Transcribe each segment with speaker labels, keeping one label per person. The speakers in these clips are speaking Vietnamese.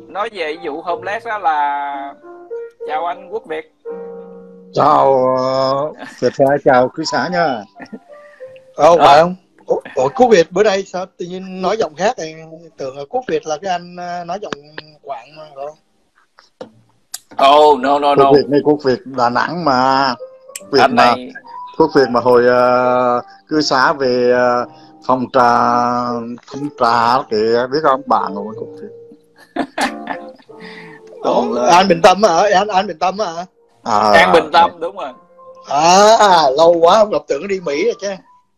Speaker 1: nói về vụ homeless đó là chào anh Quốc Việt.
Speaker 2: Chào Việt Thái, chào quý xã nha.
Speaker 3: Phải không? Ủa Quốc Việt bữa đây sao tự nhiên nói giọng khác thì tưởng là Quốc Việt là cái anh nói giọng Quảng mà phải không?
Speaker 1: No.
Speaker 2: Quốc Việt này, Quốc Việt Đà Nẵng mà. Việt
Speaker 1: anh
Speaker 2: mà
Speaker 1: này
Speaker 2: Quốc Việt mà hồi cư xá về phòng thăm trà kìa, biết không bạn của Quốc Việt.
Speaker 3: An Bình Tâm hả? An Bình Tâm hả?
Speaker 1: An Bình Tâm đúng rồi.
Speaker 3: Lâu quá không gặp, tưởng đi Mỹ rồi chứ.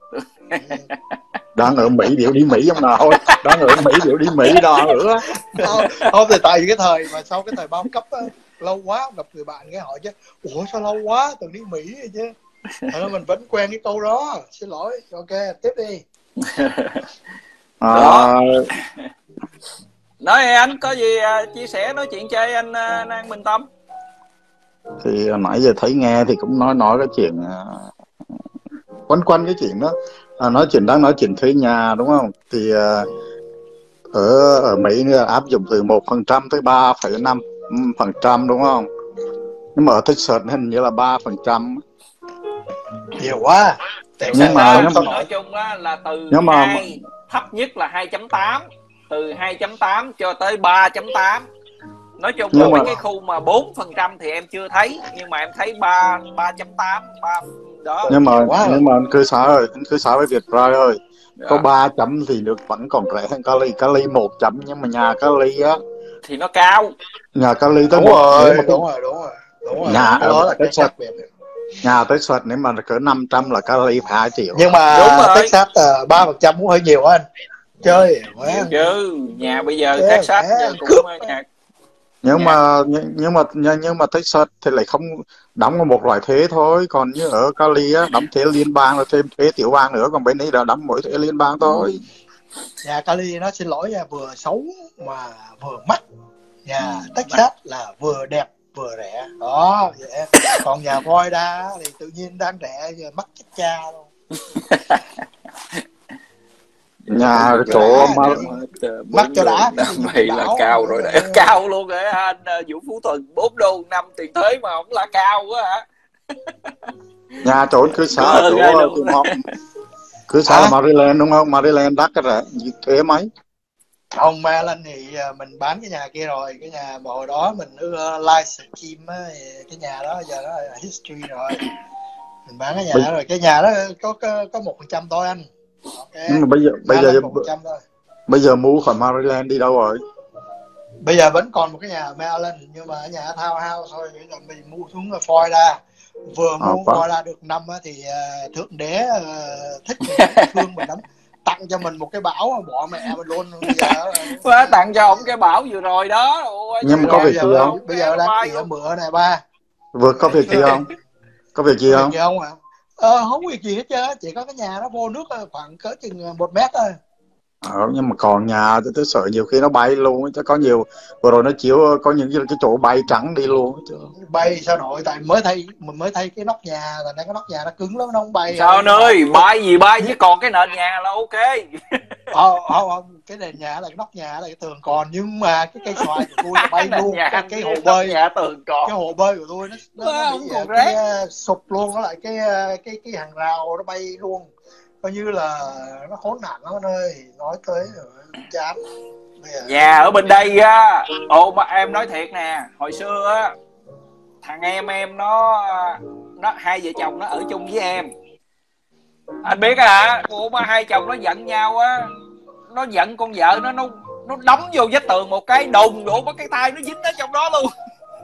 Speaker 2: Đang ở Mỹ biểu đi Mỹ không nào thôi. Đang ở Mỹ biểu đi Mỹ đó nữa.
Speaker 3: Không thì tại vì cái thời mà sau cái thời bao cấp á, lâu quá không gặp người bạn nghe hỏi chứ. Ủa sao lâu quá tưởng đi Mỹ rồi chứ. Thật ra mình vẫn quen cái câu đó. Xin lỗi. Ok, tiếp đi.
Speaker 1: Nói anh có gì chia sẻ nói chuyện chơi anh An Bình Tâm.
Speaker 2: Thì nãy giờ thấy nghe thì cũng nói cái chuyện quanh cái chuyện đó, đang nói chuyện thuê nhà đúng không? Thì ở Mỹ áp dụng từ 1% tới 3,5% đúng không? Nhưng mà ở Texas hình như là 3%.
Speaker 3: Nhiều quá.
Speaker 2: Nhưng mà
Speaker 1: nói chung là từ 2, thấp nhất là 2.8, từ 2.8 cho tới 3.8. Nói chung là mấy cái khu mà 4% thì em chưa thấy, nhưng mà em thấy 3.8, 3 đó.
Speaker 2: Nhưng mà cư xã với Việt Trai ơi, có 3 chấm thì được vẫn còn rẻ hơn Cali. Cali 1 chấm nhưng mà nhà Cali á
Speaker 1: thì nó cao.
Speaker 2: Nhà Cali tới
Speaker 3: đúng rồi.
Speaker 2: Nhà
Speaker 3: đó là cái khác biệt.
Speaker 2: Nhà Texas nếu mà cỡ 500 là Cali phải 2 triệu.
Speaker 3: Nhưng mà Texas 3% cũng hơi nhiều anh. Chơi
Speaker 1: nhiều chứ. Nhà bây giờ Texas cũng nhà.
Speaker 2: Nhưng mà Texas thì lại không đóng một loại thuế thôi, còn như ở Cali á đóng thuế liên bang rồi thêm thuế tiểu bang nữa, còn bênนี้là đóng mỗi thuế liên bang thôi.
Speaker 3: Nhà Cali nó xin lỗi nha, vừa xấu mà vừa mắc. Nhà Texas là vừa đẹp vừa rẻ đó vậy. Còn nhà Florida thì tự nhiên đang rẻ giờ mắc chết cha luôn.
Speaker 2: Nhà chỗ
Speaker 3: mắc cho đã
Speaker 1: mày là cao rồi đấy. Cao luôn rồi anh Vũ Phú Thuận, 4 đô 5 tiền thuế mà không là cao quá hả?
Speaker 2: Nhà chỗ cứ xã là Maryland đúng không? Maryland đắt cái rẻ thuế mấy.
Speaker 3: Ông Maryland thì mình bán cái nhà kia rồi, cái nhà mà hồi đó mình live stream á, cái nhà đó giờ nó là history rồi, mình bán cái nhà đó rồi. Cái nhà đó có 1% thôi anh. Okay.
Speaker 2: Nhưng mà bây giờ mua khỏi Maryland đi đâu rồi?
Speaker 3: Bây giờ vẫn còn một cái nhà ở Maryland nhưng mà nhà townhouse thôi. Bây giờ mình mua xuống Florida. Vừa mua Florida được năm thì thượng đế thích mình, thương mình lắm, tặng cho mình một cái bảo bỏ mẹ mình luôn. Bây giờ
Speaker 1: tặng cho ông cái bảo vừa rồi đó.
Speaker 2: Nhưng mà có việc gì không?
Speaker 3: Bây giờ đang tỉa mửa này ba.
Speaker 2: Vừa có việc gì không? Có việc gì không?
Speaker 3: Không việc gì hết trơn, chỉ có cái nhà nó vô nước khoảng cỡ chừng 1 mét thôi.
Speaker 2: Nhưng mà còn nhà tôi sợ nhiều khi nó bay luôn chứ. Có nhiều vừa rồi nó chiếu có những cái chỗ bay trắng đi luôn chứ.
Speaker 3: Bay sao nổi, tại mình mới thay cái nóc nhà, thành ra cái nóc nhà nó cứng lắm, nó không bay.
Speaker 1: Sao anh ơi, bay gì bay chứ còn cái nền nhà là ok.
Speaker 3: Không, cái nền nhà là cái nóc nhà là cái tường còn, nhưng mà cái cây xoài của tôi bay luôn. Cái hồ bơi
Speaker 1: nhà tường còn,
Speaker 3: cái hồ bơi của tôi nó bị sụp luôn, nó lại cái hàng rào nó bay luôn, coi như là nó khốn nạn lắm anh ơi. Nói tới rồi chán.
Speaker 1: Nhà ở bên đây á, mà em nói thiệt nè, hồi xưa á thằng em nó hai vợ chồng nó ở chung với em, anh biết hả? Mà hai chồng nó giận nhau á, nó giận con vợ nó đấm vô vách tường một cái đùng đổ, có cái tay nó dính ở trong đó luôn.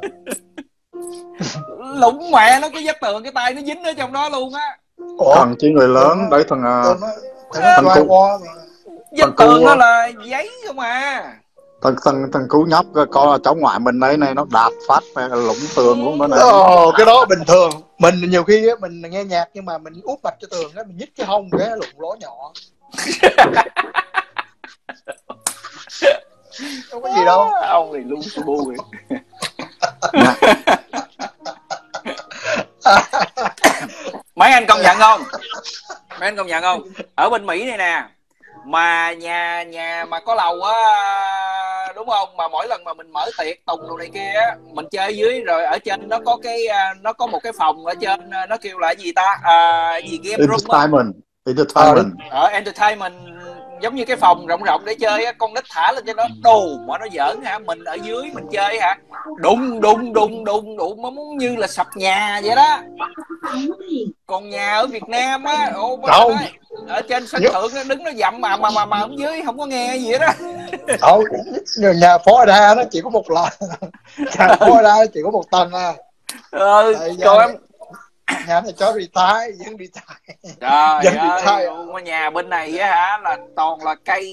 Speaker 1: Lủng mẹ nó cái vách tường, cái tay nó dính ở trong đó luôn á.
Speaker 2: Thằng chỉ người lớn đấy, thằng
Speaker 1: vách tường nó là giấy không à.
Speaker 2: Thằng cú nhóc con cháu ngoại mình đấy này, nó đạp phát lủng tường của nó này.
Speaker 3: Cái đó bình thường. Mình nhiều khi á, mình nghe nhạc nhưng mà mình úp mặt cho tường á, mình nhích cái hông cái lủng lỗ nhỏ. Không có gì đâu.
Speaker 1: Ông này luôn bu rồi. Mấy anh công nhận không? Mấy anh công nhận không? Ở bên Mỹ này nè, mà nhà mà có lầu á, đúng đúng không, mà mỗi lần mà mình mở tiệc tùng đồ này kia á, mình chơi ở dưới rồi ở trên nó có cái nó có một cái phòng ở trên, nó kêu là gì ta, gì game room á. Entertainment, giống như cái phòng rộng rộng để chơi á, con nít thả lên trên đó đồ mà nó giỡn hả, mình ở dưới mình chơi hả, đụng mà muốn như là sập nhà vậy đó. Còn nhà ở Việt Nam á,
Speaker 3: Đâu
Speaker 1: ở trên sân thượng nó đứng nó dậm mà ở dưới không có nghe gì đó.
Speaker 3: Đâu, nhà Florida nó chỉ có một lần, nhà Florida chỉ có một tầng à.
Speaker 1: Còn em
Speaker 3: nhà này cho retire, dân retire.
Speaker 1: Trời ơi, nhà bên này á hả là toàn là cây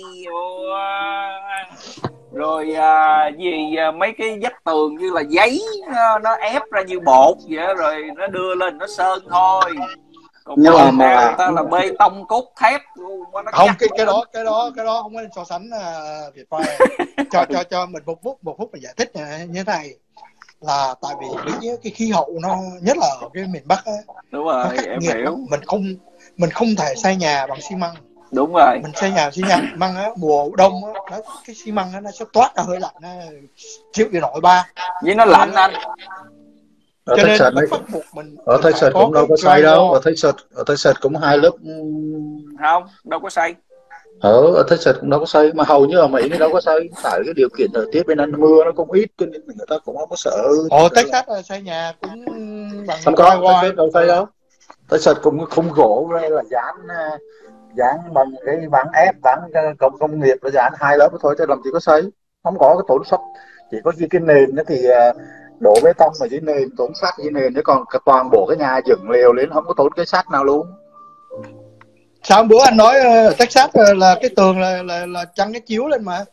Speaker 1: rồi mấy cái vách tường như là giấy, nó ép ra như bột vậy, rồi nó đưa lên nó sơn thôi. Còn nhưng mà người ta là bê tông cốt thép luôn, nó
Speaker 3: không, cái đó không có nên so sánh Việt Phai. cho mình một phút mình giải thích như thế này, là tại vì cái khí hậu nó nhất là ở cái miền Bắc á,
Speaker 1: đúng rồi, em hiểu.
Speaker 3: Mình không thể xây nhà bằng xi măng.
Speaker 1: Đúng rồi,
Speaker 3: mình xây nhà xi măng á, mùa đông á, cái xi măng á nó sẽ toát ra hơi lạnh, nó chịu gì nổi ba,
Speaker 1: với nó lạnh anh.
Speaker 2: Ở Texas ở Texas cũng đâu có xây đâu, ở Texas cũng 2 lớp,
Speaker 1: không đâu có xây.
Speaker 2: Ở Texas cũng đâu có xây, mà hầu như ở Mỹ nó đâu có xây, tại cái điều kiện thời tiết bên đó mưa nó cũng ít cho nên người ta cũng không có sợ.
Speaker 3: Texas là xây nhà cũng bằng
Speaker 2: không có, Texas đâu xây đâu. Texas cũng khung gỗ hay là dán bằng cái ván ép, ván công nghiệp và dán 2 lớp thôi, chứ làm gì có xây, không có cái tổn sắt, chỉ có cái nền đó thì đổ bê tông ở dưới nền, tốn sắt dưới nền, chứ còn toàn bộ cái nhà dựng lều lên không có tốn cái sắt nào luôn.
Speaker 3: Sao bữa anh nói ở Texas là cái tường là chăn cái chiếu lên mà.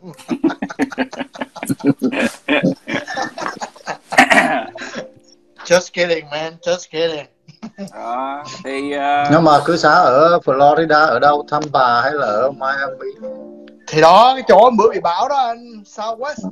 Speaker 3: Just kidding man, just kidding.
Speaker 1: Thì
Speaker 2: nhưng mà cứ xã ở Florida, ở đâu, Tampa hay là ở Miami,
Speaker 3: thì đó cái chỗ bữa bị bão đó anh, Southwest.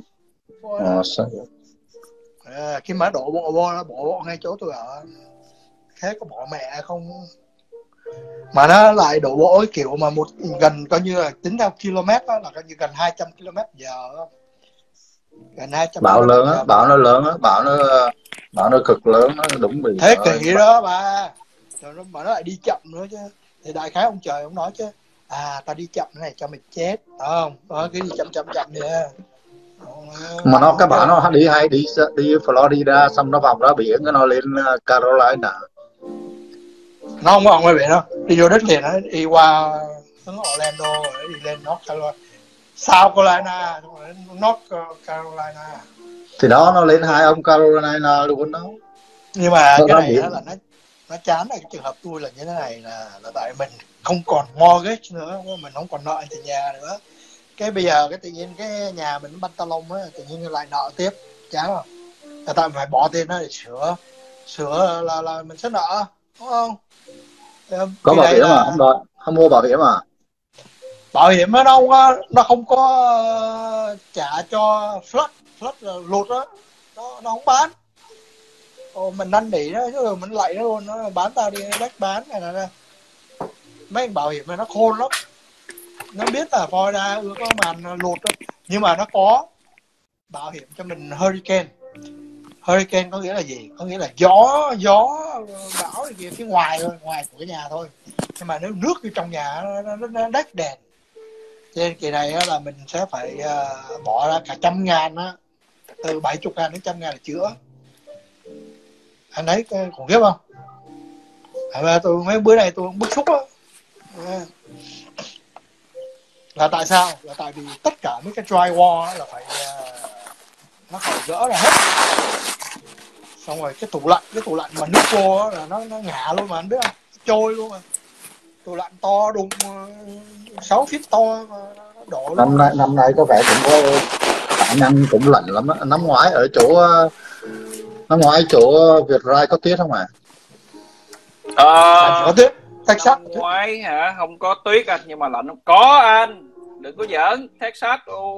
Speaker 3: Khi mà đổ bộ ngay chỗ tôi ở, thế có bỏ mẹ không, mà nó lại đổ bộ cái kiểu mà gần coi như là tính theo km đó, là coi như gần 200 km/h, gần 200
Speaker 2: bão lớn á, bão nó lớn á, bão nó cực lớn, nó đúng bị
Speaker 3: thế kỷ đó ba, rồi mà nó lại đi chậm nữa chứ, thì đại khái ông trời ông nói chứ, ta đi chậm này cho mày chết, không cứ đi chậm vậy.
Speaker 2: Mà cái bão nó đi Florida, xong nó vòng ra biển, nó lên Carolina.
Speaker 3: Nó không có ngoài biển đâu, đi vô đất liền, nó đi qua Orlando rồi đi lên North Carolina, South Carolina, North Carolina.
Speaker 2: Thì đó, nó lên 2 ông Carolina luôn đó.
Speaker 3: Nhưng mà cái này là nó chán là cái trường hợp tôi là như thế này, là tại mình không còn mortgage nữa, mình không còn nợ tiền nhà nữa. Cái bây giờ cái tự nhiên cái nhà mình banh ta lông á, tự nhiên lại nợ tiếp, chán không? Là tại mình phải bỏ tiền đó để sửa là mình sẽ nợ, đúng không?
Speaker 2: Có bảo hiểm mà không mua bảo hiểm à?
Speaker 3: Bảo hiểm nó không có trả cho flood là lụt đó, nó không bán. Mình năn nỉ đó chứ, rồi mình lạy nó luôn, nó bán tao đi, đất bán này là mấy anh bảo hiểm này nó khôn lắm, nó biết là Florida có màn lụt đó. Nhưng mà nó có bảo hiểm cho mình hurricane có nghĩa là gì? Có nghĩa là gió bão gì phía ngoài của cái nhà thôi, nhưng mà nếu nước vô trong nhà nó đắt đèn. Trên kỳ này là mình sẽ phải bỏ ra cả 100.000 á, từ 70.000 đến 100.000 để chữa. Anh thấy khủng khiếp không? Mấy bữa này tôi bức xúc á. Là tại sao? Là tại vì tất cả mấy cái drywall là nó phải gỡ ra hết. Xong rồi cái tủ lạnh mà nước vô là nó ngã luôn mà anh biết không? Trôi luôn mà. Tủ lạnh to đùng 6 feet to mà đổ luôn.
Speaker 2: Năm nay có vẻ cũng có khả năng cũng lạnh lắm á. Năm ngoái Vietrai có tuyết không à?
Speaker 3: Có tuyết. Texas
Speaker 1: ngoái hả? Không có tuyết anh, nhưng mà lạnh không có anh. Đừng có giỡn. Texas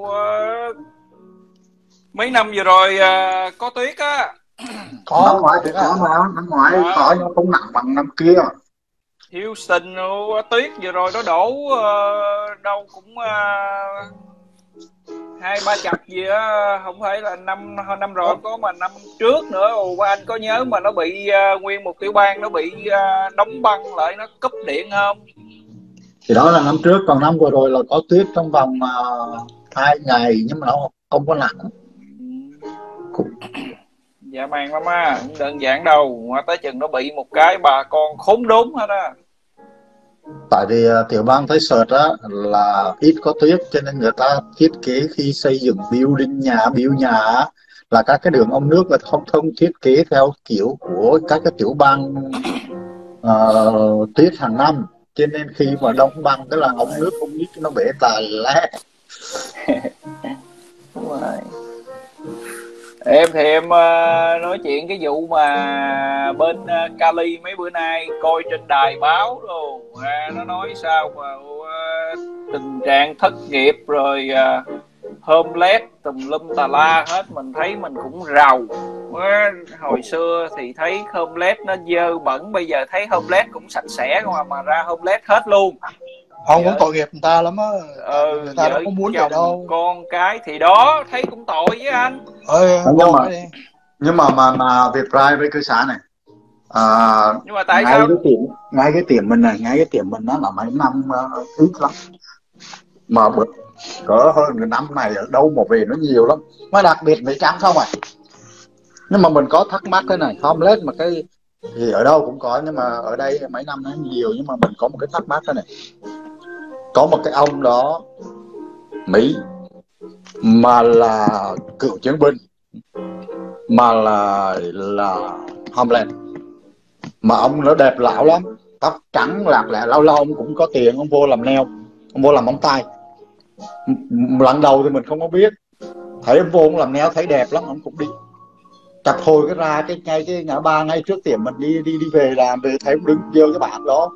Speaker 1: mấy năm vừa rồi có tuyết á.
Speaker 2: Năm ngoái thì có mà, năm ngoái có nhưng không nặng bằng năm kia.
Speaker 1: Houston tuyết vừa rồi nó đổ đâu cũng 2-3 chập gì á, không phải là năm rồi không có, mà năm trước nữa. Anh có nhớ mà nó bị nguyên một tiểu bang nó bị đóng băng lại, nó cúp điện không?
Speaker 2: Thì đó là năm trước, còn năm vừa rồi là có tuyết trong vòng 2 ngày nhưng mà nó không có nặng.
Speaker 1: Dạ màng lắm á, không đơn giản đâu, tới chừng nó bị một cái bà con khốn đốn hết á.
Speaker 2: Tại vì tiểu bang Texas á là ít có tuyết, cho nên người ta thiết kế khi xây dựng build nhà á, là các cái đường ống nước là không thiết kế theo kiểu của các cái tiểu bang tuyết hàng năm, cho nên khi mà đông băng cái là ống nước không biết nó bể tà lé.
Speaker 1: Đúng rồi. Em thì em nói chuyện cái vụ mà bên Cali mấy bữa nay coi trên đài báo luôn, nó nói sao mà tình trạng thất nghiệp rồi homeless tùm lum tà la hết. Mình thấy mình cũng rầu. Hồi xưa thì thấy homeless nó dơ bẩn, bây giờ thấy homeless cũng sạch sẽ mà ra homeless hết luôn.
Speaker 3: Không, cũng tội nghiệp người ta lắm á. Người ta đâu có muốn vậy đâu.
Speaker 1: Con cái thì đó, thấy cũng tội với anh.
Speaker 2: Nhưng mà việc Pride với cư xã này,
Speaker 1: nhưng mà tại sao
Speaker 2: ngay cái tiệm mình nó là mấy năm ít lắm, mà cỡ hơn cái năm này ở đâu mà về nó nhiều lắm, mà đặc biệt Mỹ Trắng không à. Nhưng mà mình có thắc mắc cái này, homeless mà cái thì ở đâu cũng có, nhưng mà ở đây mấy năm nó nhiều. Nhưng mà mình có một cái thắc mắc cái này, có một cái ông đó Mỹ mà là cựu chiến binh, mà là homeless, mà ông nó đẹp lão lắm, tóc trắng lạc lẹ, lâu lâu ông cũng có tiền, ông vô làm nail, ông vô làm móng tay. Lần đầu thì mình không có biết, thấy ông vô ông làm nail thấy đẹp lắm, ông cũng đi chặt hồi cái ra ngay cái ngã ba ngay trước tiệm mình đi về làm về, thấy ông đứng dơ cái bảng đó,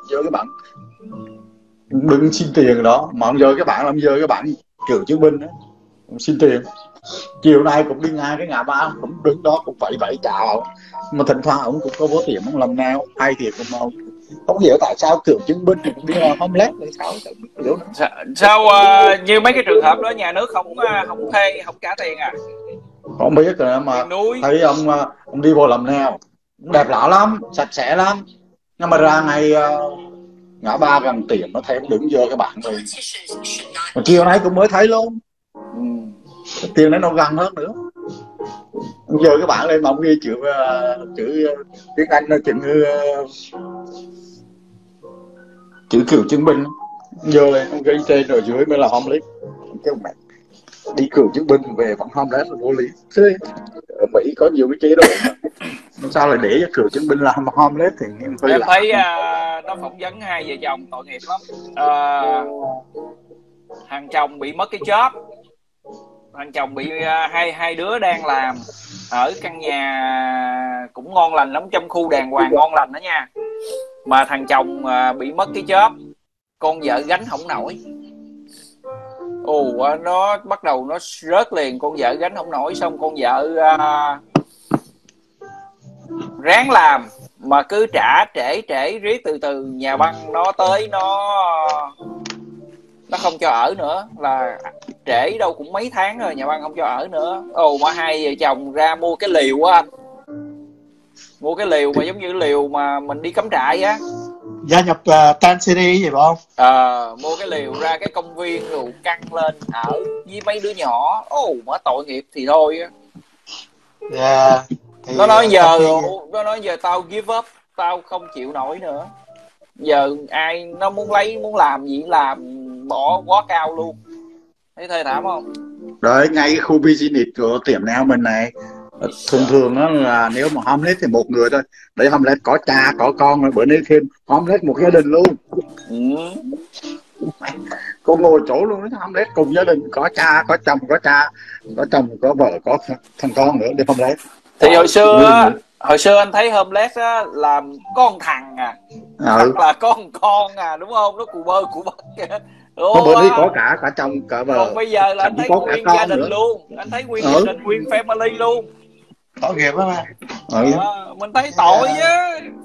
Speaker 2: đứng xin tiền đó, mà ông dơ cái bảng, ông dơ cái bảng cựu chiến binh đó, ông xin tiền. Chiều nay cũng đi ngang cái ngã ba, cũng đứng đó cũng vẫy chào, mà thỉnh thoảng ông cũng có vô tiệm ông làm nào hay thiệt. Mà không hiểu tại sao cựu chiến binh cũng đi làm homeless tại
Speaker 1: sao như mấy cái trường hợp đó nhà nước không thuê, không trả tiền à?
Speaker 2: Không biết rồi, mà thấy ông đi vô làm nào đẹp lạ lắm, sạch sẽ lắm, nhưng mà ra ngay ngã ba gần tiệm nó thấy ông đứng vô cái bảng rồi. Mà chiều nay cũng mới thấy luôn, tiền đấy nó gần hơn nữa. Ông giờ cái bảng lên mà ông ghi chữ tiếng Anh nó chữ cựu chiến binh, giờ lên ông ghi trên rồi dưới mới là homeless. Cái mẹ đi cựu chiến binh về vẫn homeless là vô lý. Ở Mỹ có nhiều cái chế độ mà sao lại để cho cựu chiến binh làm homeless thì
Speaker 1: em thấy nó phỏng vấn hai vợ chồng tội nghiệp lắm. Thằng chồng bị mất cái job, thằng chồng bị hai đứa đang làm ở căn nhà cũng ngon lành lắm, trong khu đàng hoàng ngon lành đó nha, mà thằng chồng bị mất cái job, con vợ gánh không nổi. Nó bắt đầu nó rớt liền, con vợ gánh không nổi, xong con vợ ráng làm mà cứ trả trễ riết, từ nhà băng nó tới nó không cho ở nữa, là trễ đâu cũng mấy tháng rồi, nhà băng không cho ở nữa. Mà hai vợ chồng ra mua cái liều á anh, mua cái liều mà giống như liều mà mình đi cắm trại á,
Speaker 3: gia nhập Tan City gì phải không?
Speaker 1: Mua cái liều ra cái công viên rồi căng lên ở với mấy đứa nhỏ. Mà tội nghiệp thì thôi á. Nó nói giờ tao give up, tao không chịu nổi nữa. Giờ ai nó muốn làm gì làm, bỏ quá cao luôn. Thấy thê thảm không?
Speaker 2: Đấy, ngay cái khu business của tiệm nail mình này, thường đó là nếu mà homeless thì một người thôi. Đấy, homeless có cha có con, rồi bữa nay thêm homeless một gia đình luôn. Cô ngồi chỗ luôn đó, homeless cùng gia đình, có cha có chồng, có vợ, có thằng con nữa đi homeless.
Speaker 1: Thì hồi xưa anh thấy homeless á là con thằng hoặc là con đúng không? Nó cù bơ cù bất kìa.
Speaker 2: Bữa nay có cả chồng cả vợ.
Speaker 1: Còn bây giờ là anh thấy nguyên gia đình nữa luôn, anh thấy nguyên gia đình, nguyên family luôn.
Speaker 3: Tội nghiệp lắm mà.
Speaker 1: Mình thấy tội chứ.